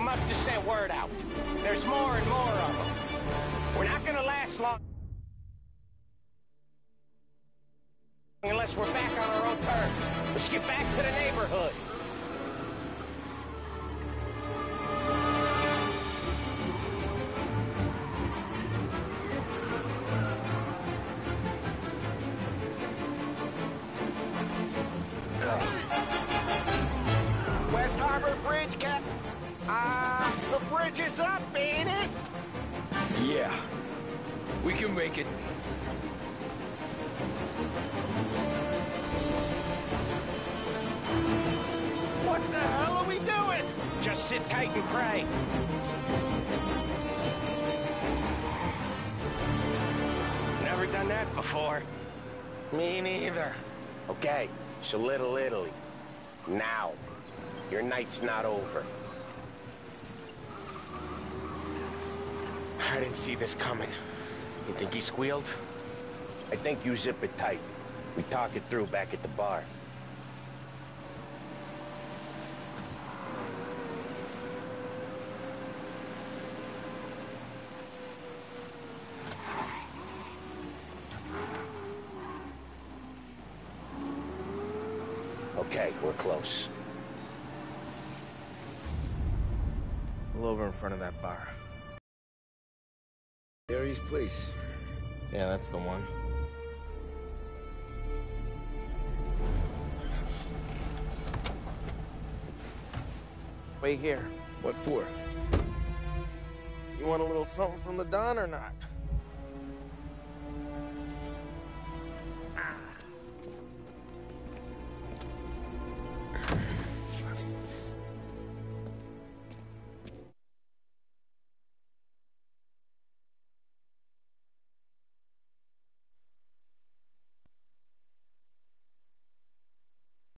must have sent word out. There's more and more of them. We're not gonna last long unless we're back on our own turf. Let's get back to the neighborhood. West Harbor Bridge, Cap. The bridge is up, ain't it? Yeah. We can make it. What the hell are we doing? Just sit tight and pray. Never done that before. Me neither. Okay, so Little Italy. Now. Your night's not over. I didn't see this coming. You think he squealed? I think you zip it tight. We talk it through back at the bar. Okay, we're close. Pull over in front of that bar. Harry's place. Yeah, that's the one. Wait here. What for? You want a little something from the Don or not?